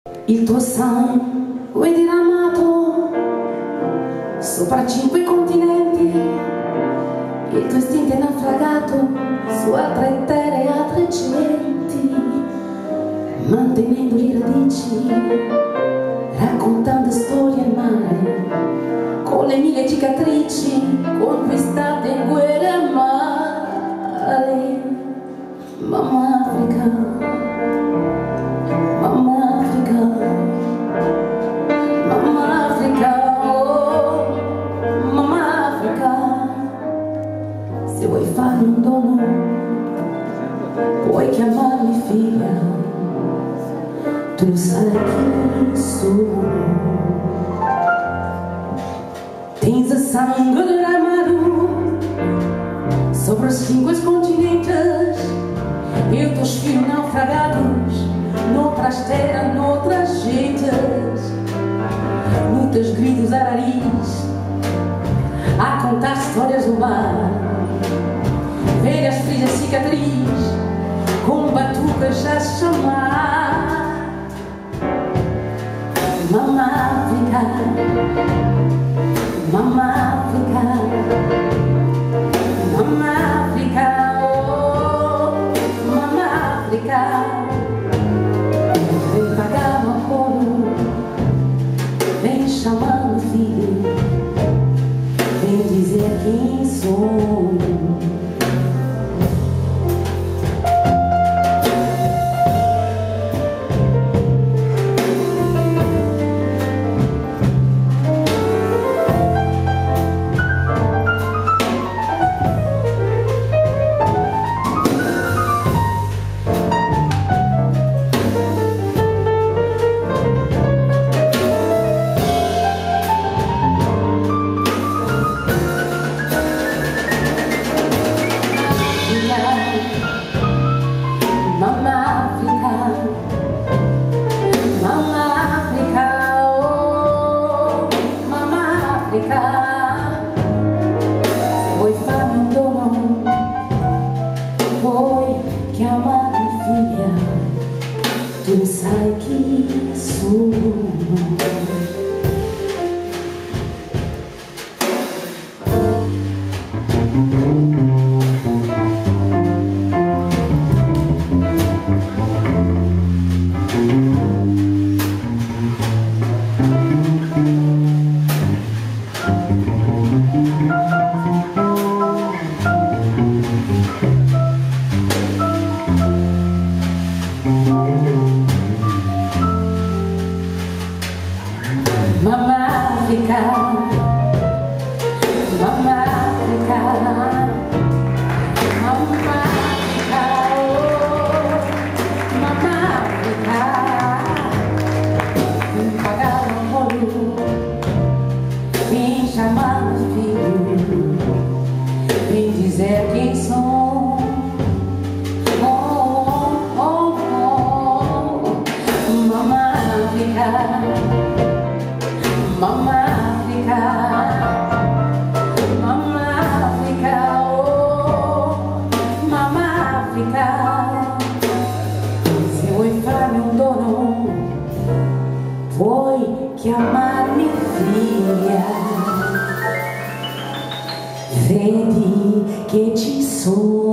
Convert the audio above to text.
Il tuo sangue diramato sopra 5 continenti, il tuo istinto è naufragato su altre terre e altre genti, mantenendo le radici, raccontando storie in mare, con le 1000 cicatrici conquistate in guerre e mare. Mamma Africa, mamma Africa, mamma Africa, oh, mamma Africa. Se vuoi farmi un dono, puoi chiamarmi figlia, tu sai chi sono. Tens o sangue derramado sobre os 5 continentes e os teus filhos naufragados noutras terras, noutras gentes, nos teus gritos araris a contar histórias do mar, velhas filhas cicatriz com batucas a chamar. Mamma Africa, mamma Africa, mamma Africa, oh, mamma Africa. Vem pagar no colo, vem chamar no filho, vem dizer quem sou. Vedi che ci sono.